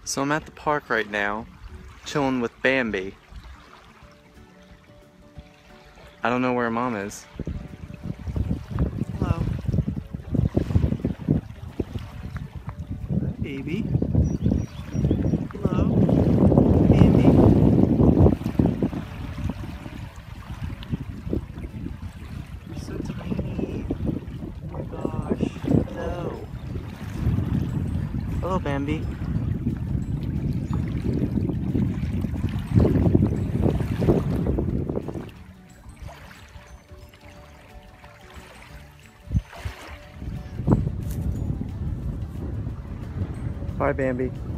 So I'm at the park right now, chilling with Bambi. I don't know where Mom is. Hello. Hi, baby. Hello. Bambi. You're so tiny. Oh my gosh. Hello. Hello, Bambi. Bye, Bambi.